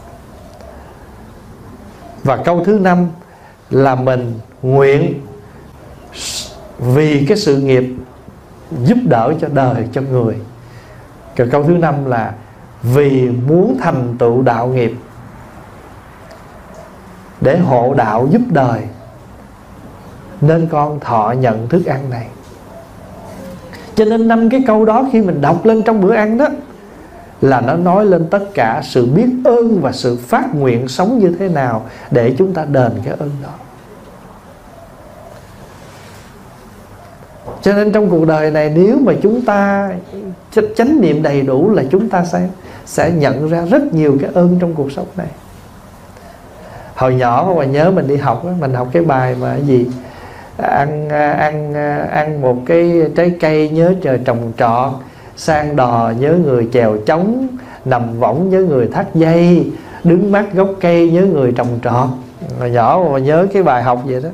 S1: Và câu thứ năm là mình nguyện vì cái sự nghiệp giúp đỡ cho đời, cho người. Còn câu thứ năm là vì muốn thành tựu đạo nghiệp, để hộ đạo giúp đời, nên con thọ nhận thức ăn này. Cho nên 5 cái câu đó khi mình đọc lên trong bữa ăn đó, là nó nói lên tất cả sự biết ơn và sự phát nguyện sống như thế nào để chúng ta đền cái ơn đó. Cho nên trong cuộc đời này, nếu mà chúng ta chánh niệm đầy đủ là chúng ta sẽ nhận ra rất nhiều cái ơn trong cuộc sống này. Hồi nhỏ mà nhớ mình đi học, mình học cái bài mà cái gì ăn một cái trái cây nhớ trời trồng trọt, sang đò nhớ người chèo trống, nằm võng nhớ người thắt dây, đứng mắt gốc cây nhớ người trồng trọt. Hồi nhỏ mà nhớ cái bài học vậy đó.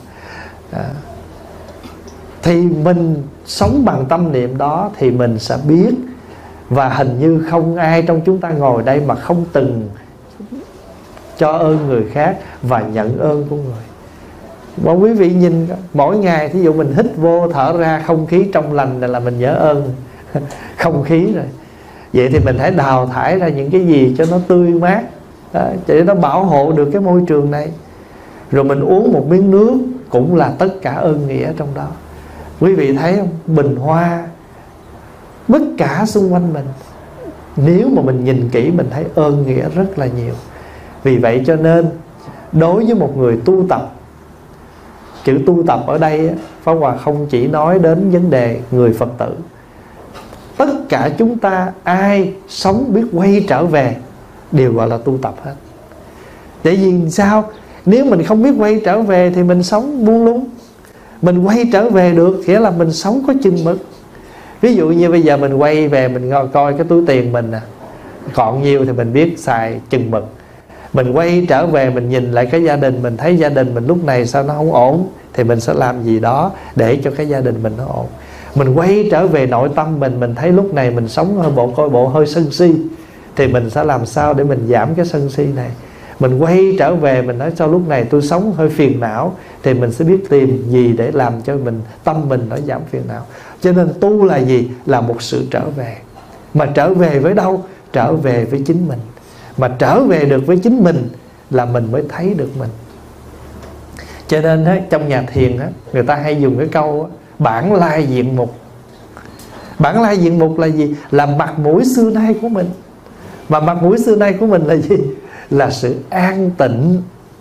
S1: Thì mình sống bằng tâm niệm đó thì mình sẽ biết. Và hình như không ai trong chúng ta ngồi đây mà không từng cho ơn người khác và nhận ơn của người. Mọi quý vị nhìn mỗi ngày, thí dụ mình hít vô thở ra không khí trong lành là mình nhớ ơn không khí rồi. Vậy thì mình phải đào thải ra những cái gì cho nó tươi mát đó, để nó bảo hộ được cái môi trường này. Rồi mình uống một miếng nước cũng là tất cả ơn nghĩa trong đó. Quý vị thấy không? Bình hoa, tất cả xung quanh mình, nếu mà mình nhìn kỹ mình thấy ơn nghĩa rất là nhiều. Vì vậy cho nên đối với một người tu tập, chữ tu tập ở đây Pháp Hòa không chỉ nói đến vấn đề người Phật tử. Tất cả chúng ta ai sống biết quay trở về đều gọi là tu tập hết. Tại vì sao? Nếu mình không biết quay trở về thì mình sống buông lung. Mình quay trở về được nghĩa là mình sống có chừng mực. Ví dụ như bây giờ mình quay về, mình coi cái túi tiền mình còn nhiều thì mình biết xài chừng mực. Mình quay trở về mình nhìn lại cái gia đình, mình thấy gia đình mình lúc này sao nó không ổn, thì mình sẽ làm gì đó để cho cái gia đình mình nó ổn. Mình quay trở về nội tâm mình thấy lúc này mình sống hơi coi bộ hơi sân si, thì mình sẽ làm sao để mình giảm cái sân si này. Mình quay trở về mình nói sao lúc này tôi sống hơi phiền não, thì mình sẽ biết tìm gì để làm cho tâm mình nó giảm phiền não. Cho nên tu là gì? Là một sự trở về. Mà trở về với đâu? Trở về với chính mình. Mà trở về được với chính mình là mình mới thấy được mình. Cho nên trong nhà thiền người ta hay dùng cái câu bản lai diện mục. Bản lai diện mục là gì? Là mặt mũi xưa nay của mình. Mà mặt mũi xưa nay của mình là gì? Là sự an tịnh,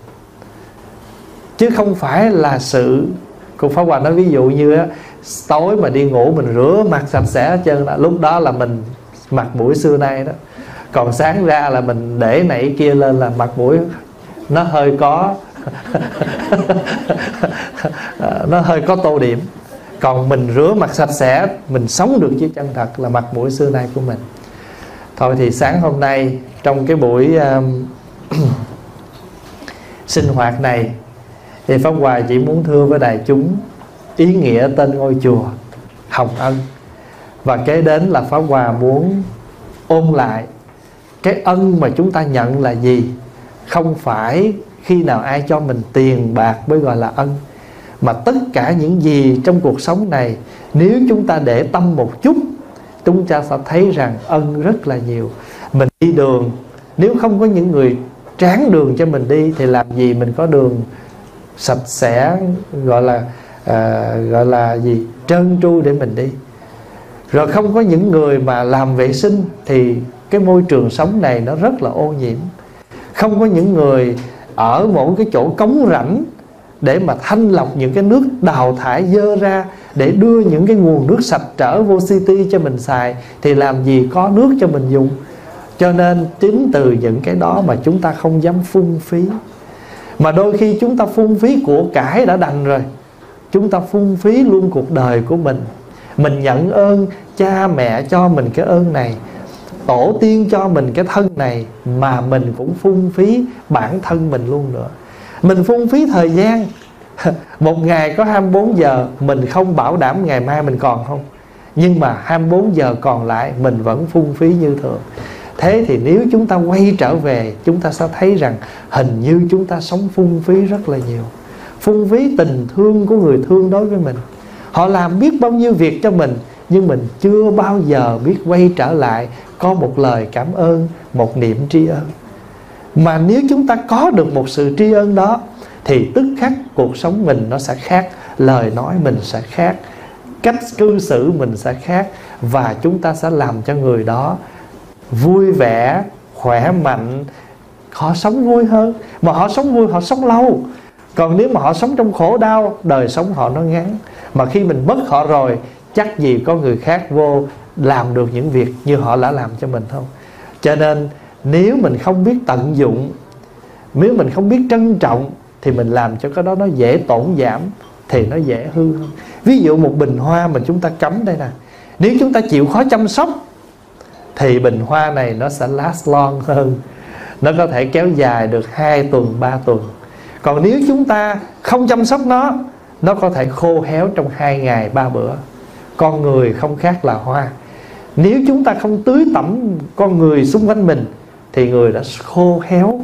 S1: chứ không phải là sự. Cô Pháp Hòa nói ví dụ như tối mà đi ngủ mình rửa mặt sạch sẽ hết trơn, là lúc đó là mình mặt mũi xưa nay đó. Còn sáng ra là mình để nãy kia lên là mặt mũi nó hơi có nó hơi có tô điểm. Còn mình rửa mặt sạch sẽ, mình sống được với chân thật là mặt mũi xưa nay của mình. Thôi thì sáng hôm nay trong cái buổi sinh hoạt này thì Pháp Hòa chỉ muốn thưa với đại chúng ý nghĩa tên ngôi chùa Hồng Ân. Và kế đến là Pháp Hòa muốn ôn lại cái ân mà chúng ta nhận là gì. Không phải khi nào ai cho mình tiền bạc mới gọi là ân, mà tất cả những gì trong cuộc sống này, nếu chúng ta để tâm một chút, chúng ta sẽ thấy rằng ân rất là nhiều. Mình đi đường, nếu không có những người tráng đường cho mình đi thì làm gì mình có đường sạch sẽ, gọi là gì, trơn tru để mình đi. Rồi không có những người mà làm vệ sinh thì cái môi trường sống này nó rất là ô nhiễm. Không có những người ở một cái chỗ cống rãnh để mà thanh lọc những cái nước đào thải dơ ra, để đưa những cái nguồn nước sạch trở vô city cho mình xài, thì làm gì có nước cho mình dùng. Cho nên chính từ những cái đó mà chúng ta không dám phung phí. Mà đôi khi chúng ta phung phí của cải đã đành rồi, chúng ta phung phí luôn cuộc đời của mình. Mình nhận ơn cha mẹ cho mình cái ơn này, tổ tiên cho mình cái thân này, mà mình cũng phung phí bản thân mình luôn nữa. Mình phung phí thời gian. Một ngày có 24 giờ, mình không bảo đảm ngày mai mình còn không, nhưng mà 24 giờ còn lại mình vẫn phung phí như thường. Thế thì nếu chúng ta quay trở về, chúng ta sẽ thấy rằng hình như chúng ta sống phung phí rất là nhiều. Phung phí tình thương của người thương đối với mình. Họ làm biết bao nhiêu việc cho mình, nhưng mình chưa bao giờ biết quay trở lại, có một lời cảm ơn, một niệm tri ân. Mà nếu chúng ta có được một sự tri ân đó, thì tức khắc cuộc sống mình nó sẽ khác, lời nói mình sẽ khác, cách cư xử mình sẽ khác, và chúng ta sẽ làm cho người đó vui vẻ, khỏe mạnh, họ sống vui hơn. Mà họ sống vui, họ sống lâu. Còn nếu mà họ sống trong khổ đau, đời sống họ nó ngắn. Mà khi mình mất họ rồi, chắc gì có người khác vô làm được những việc như họ đã làm cho mình không. Cho nên nếu mình không biết tận dụng, nếu mình không biết trân trọng, thì mình làm cho cái đó nó dễ tổn giảm, thì nó dễ hư hơn. Ví dụ một bình hoa mà chúng ta cắm đây nè, nếu chúng ta chịu khó chăm sóc thì bình hoa này nó sẽ last long hơn, nó có thể kéo dài được 2 tuần, 3 tuần. Còn nếu chúng ta không chăm sóc nó có thể khô héo trong 2 ngày, 3 bữa. Con người không khác là hoa. Nếu chúng ta không tưới tẩm con người xung quanh mình thì người đã khô héo.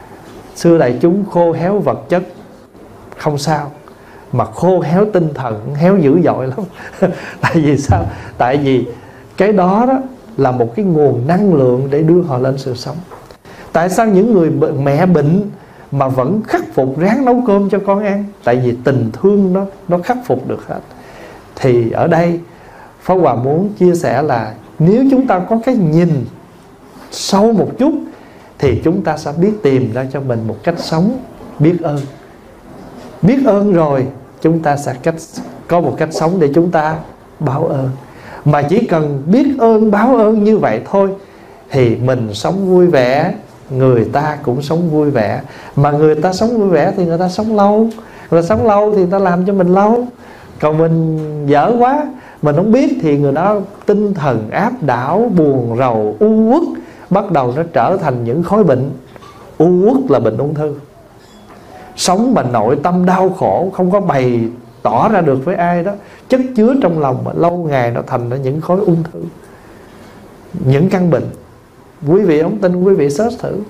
S1: Xưa đại chúng khô héo vật chất không sao, mà khô héo tinh thần héo dữ dội lắm. Tại vì sao? Tại vì cái đó là một cái nguồn năng lượng để đưa họ lên sự sống. Tại sao những người mẹ bệnh mà vẫn khắc phục ráng nấu cơm cho con ăn? Tại vì tình thương nó khắc phục được hết. Thì ở đây Pháp Hòa muốn chia sẻ là nếu chúng ta có cái nhìn sâu một chút, thì chúng ta sẽ biết tìm ra cho mình một cách sống biết ơn. Biết ơn rồi chúng ta sẽ có một cách sống để chúng ta báo ơn. Mà chỉ cần biết ơn, báo ơn như vậy thôi, thì mình sống vui vẻ, người ta cũng sống vui vẻ. Mà người ta sống vui vẻ thì người ta sống lâu. Người ta sống lâu thì người ta làm cho mình lâu. Còn mình dở quá, mình không biết, thì người đó tinh thần áp đảo, buồn rầu, u uất, bắt đầu nó trở thành những khối bệnh. U uất là bệnh ung thư. Sống mà nội tâm đau khổ, không có bày tỏ ra được với ai đó, chất chứa trong lòng mà lâu ngày nó thành ra những khối ung thư, những căn bệnh. Quý vị không tin, quý vị search thử.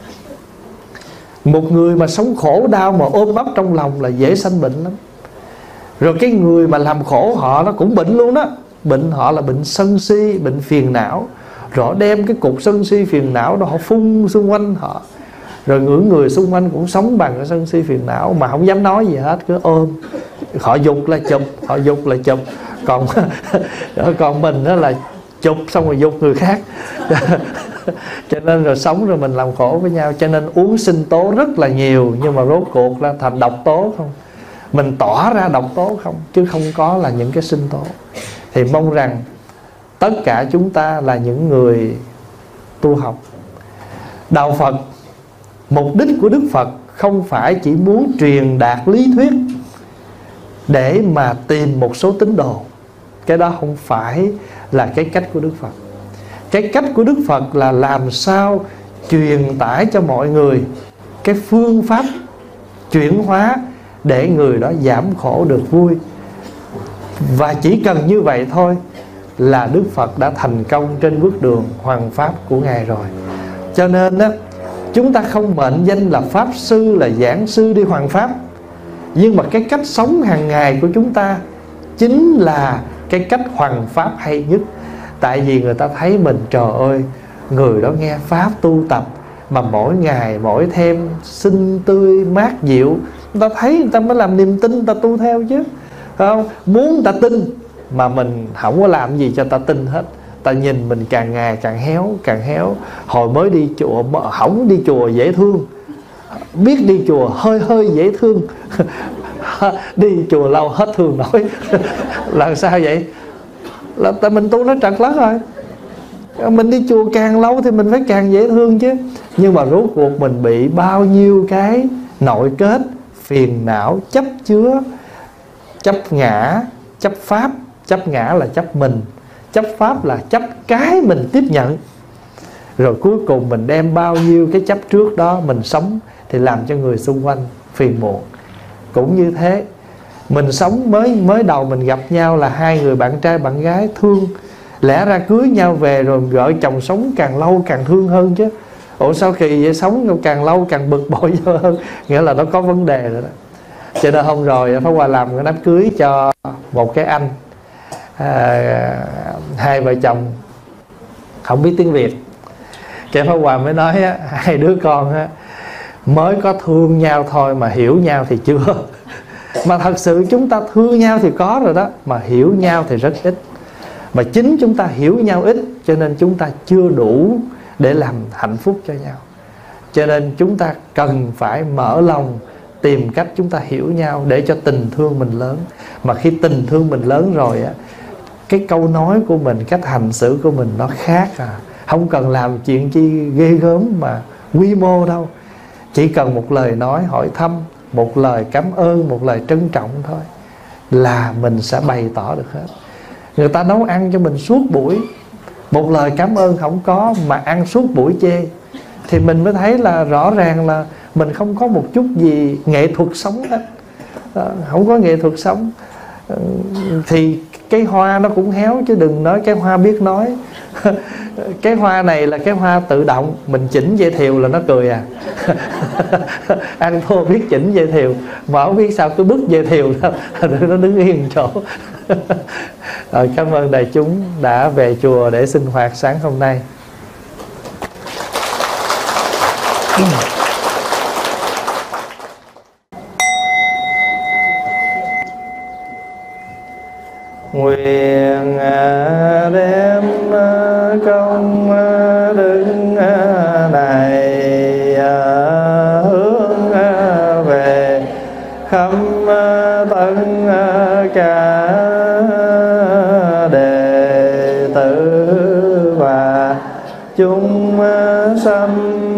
S1: Một người mà sống khổ đau mà ôm ấp trong lòng là dễ sanh bệnh lắm. Rồi cái người mà làm khổ họ nó cũng bệnh luôn đó. Bệnh họ là bệnh sân si, bệnh phiền não. Rồi đem cái cục sân si phiền não đó họ phun xung quanh họ. Rồi những người xung quanh cũng sống bằng cái sân si phiền não, mà không dám nói gì hết, cứ ôm. Họ dục là chụp, họ dục là chụp. Còn mình đó là chụp xong rồi dục người khác. Cho nên rồi sống rồi mình làm khổ với nhau. Cho nên uống sinh tố rất là nhiều, nhưng mà rốt cuộc là thành độc tố không. Mình tỏ ra độc tố không, chứ không có là những cái sinh tố. Thì mong rằng tất cả chúng ta là những người tu học. Đạo Phật, mục đích của Đức Phật không phải chỉ muốn truyền đạt lý thuyết để mà tìm một số tín đồ. Cái đó không phải là cái cách của Đức Phật. Cái cách của Đức Phật là làm sao truyền tải cho mọi người cái phương pháp chuyển hóa để người đó giảm khổ được vui. Và chỉ cần như vậy thôi là Đức Phật đã thành công trên bước đường hoằng pháp của Ngài rồi. Cho nên đó, chúng ta không mệnh danh là Pháp Sư, là giảng sư đi hoằng pháp, nhưng mà cái cách sống hàng ngày của chúng ta chính là cái cách hoằng pháp hay nhất. Tại vì người ta thấy mình, trời ơi, người đó nghe pháp tu tập mà mỗi ngày mỗi thêm xinh tươi mát dịu, Người ta thấy người ta mới làm niềm tin, người ta tu theo chứ, phải không? Muốn người ta tin mà mình không có làm gì cho người ta tin hết. Ta nhìn mình càng ngày càng héo, càng héo. Hồi mới đi chùa, không đi chùa dễ thương, biết đi chùa hơi hơi dễ thương đi chùa lâu hết thương nổi là sao vậy? Là tại mình tu nó trật lắm rồi. Mình đi chùa càng lâu thì mình phải càng dễ thương chứ. Nhưng mà rốt cuộc mình bị bao nhiêu cái nội kết, phiền não, chấp chứa. Chấp ngã, chấp pháp. Chấp ngã là chấp mình, chấp pháp là chấp cái mình tiếp nhận. Rồi cuối cùng mình đem bao nhiêu cái chấp trước đó mình sống, thì làm cho người xung quanh phiền muộn. Cũng như thế, mình sống mới đầu mình gặp nhau là hai người bạn trai bạn gái thương, lẽ ra cưới nhau về rồi vợ chồng sống càng lâu càng thương hơn chứ. Ủa sao kỳ vậy? Sống càng lâu càng bực bội hơn, nghĩa là nó có vấn đề rồi đó. Cho nên hôm rồi Pháp Hòa làm cái đám cưới cho một cái anh, hai vợ chồng không biết tiếng Việt. Cái Pháp Hòa mới nói á, hai đứa con á, mới có thương nhau thôi mà hiểu nhau thì chưa. Mà thật sự chúng ta thương nhau thì có rồi đó, mà hiểu nhau thì rất ít. Mà chính chúng ta hiểu nhau ít, cho nên chúng ta chưa đủ để làm hạnh phúc cho nhau. Cho nên chúng ta cần phải mở lòng, tìm cách chúng ta hiểu nhau để cho tình thương mình lớn. Mà khi tình thương mình lớn rồi á, cái câu nói của mình, cách hành xử của mình nó khác à. Không cần làm chuyện chi ghê gớm mà quy mô đâu. Chỉ cần một lời nói hỏi thăm, một lời cảm ơn, một lời trân trọng thôi là mình sẽ bày tỏ được hết. Người ta nấu ăn cho mình suốt buổi, một lời cảm ơn không có mà ăn suốt buổi chê, thì mình mới thấy là rõ ràng là mình không có một chút gì nghệ thuật sống hết. Không có nghệ thuật sống thì cái hoa nó cũng héo, chứ đừng nói cái hoa biết nói. Cái hoa này là cái hoa tự động, mình chỉnh dây thiều là nó cười à. Ăn thua biết chỉnh dây thiều, mà không biết sao cứ bứt dây thiều đó, nó đứng yên chỗ. Rồi, cảm ơn đại chúng đã về chùa để sinh hoạt sáng hôm nay. Nguyện đem công đức này hướng về khắp tất cả đệ tử và chúng sanh